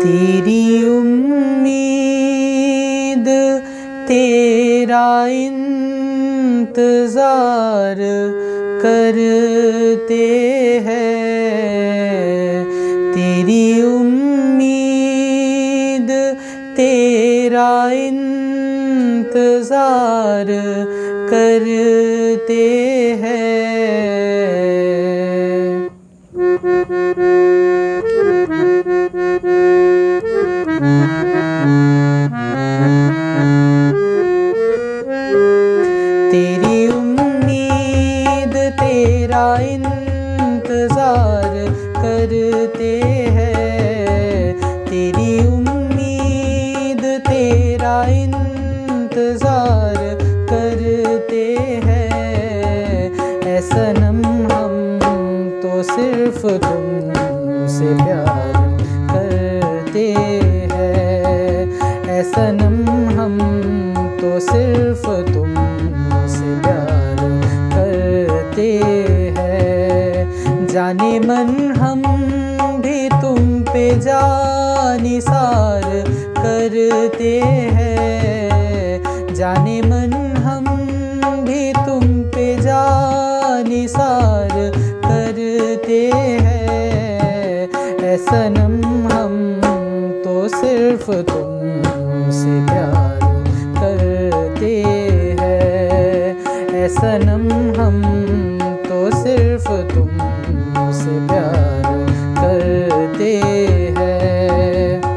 तेरी उम्मीद तेरा इंतजार करते हैं। तेरी उम्मीद तेरा इंतजार करते हैं। तेरी उम्मीद तेरा इंतजार करते हैं। तेरी उम्मीद तेरा इंतजार करते हैं। ऐ सनम हम तो सिर्फ तुमसे प्यार करते हैं। ऐ सनम हम तो सिर्फ तुमसे प्यार करते हैं। जाने मन हम भी तुम पे जानिसार करते हैं। जाने मन हम भी तुम पे जानिसार करते हैं। ऐ सनम हम तो सिर्फ तुमसे प्यार करते हैं। ऐ सनम हम तो सिर्फ तुमसे प्यार करते हैं।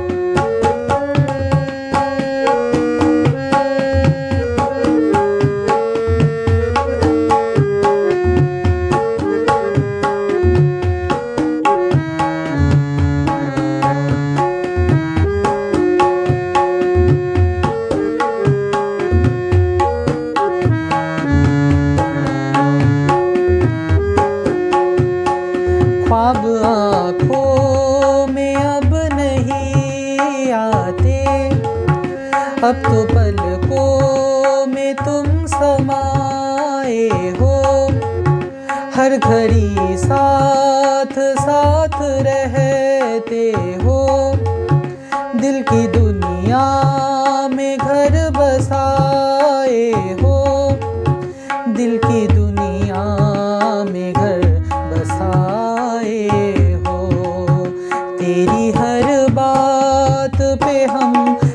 ख्वाब आँखों में अब नहीं आते। अब तो पलकों में तुम समाए हो। हर घड़ी साथ साथ रहते हो। दिल की दुनिया में घर बसाए हो। दिल की दुनिया में घर बसाए हो। तेरी हर बात पे हम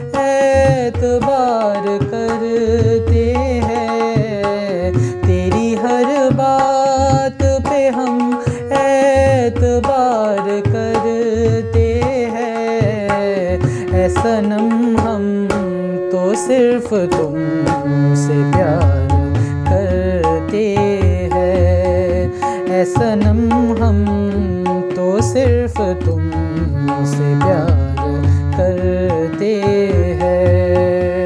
एतबार करते हैं। तेरी हर बात पे हम एतबार करते हैं। ऐ सनम हम तो सिर्फ तुमसे प्यार करते हैं। ऐ सनम हम तो सिर्फ तुमसे प्यार करते हैं।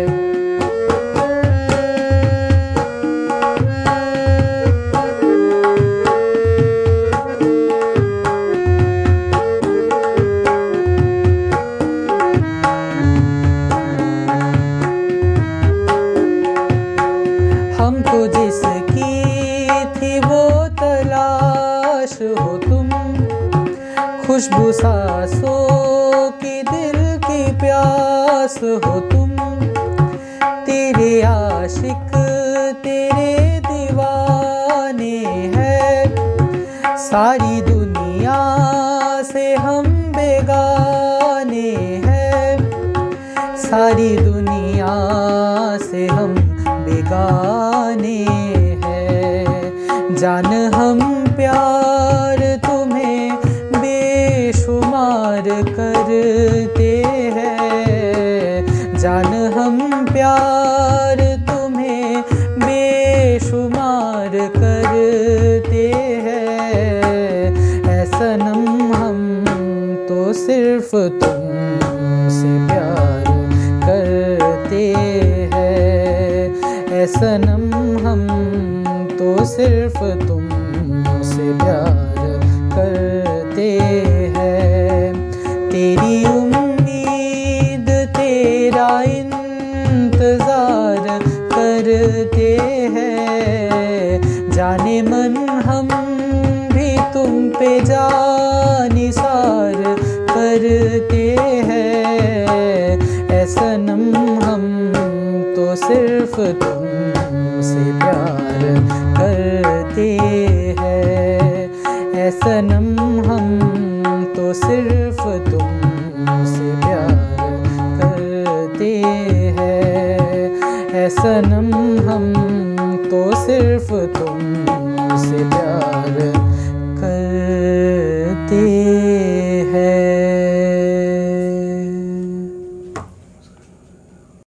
हमको जिसकी थी वो तलाश हो तुम। खुशबू सांसों की दिल की प्यास हो तुम। तेरे आशिक तेरे दीवाने हैं। सारी दुनिया से हम बेगाने हैं। सारी दुनिया से हम बेगाने हैं। जान हम प्यार तुम्हें बेशुमार करते हैं। जान हम प्यार तुम्हें बेशुमार करते हैं। ऐ सनम हम तो सिर्फ तुमसे प्यार करते हैं। ऐ सनम हम तो सिर्फ तुमसे प्यार करते हैं। तेरी उम्मीद तेरा इंतजार करते हैं। जाने मन हम भी तुम पे जानिसार करते हैं। ऐ सनम हम तो सिर्फ तुमसे प्यार करते हैं। ऐ सनम हम तो सिर्फ तुमसे प्यार करते हैं। ऐ सनम हम तो सिर्फ तुमसे प्यार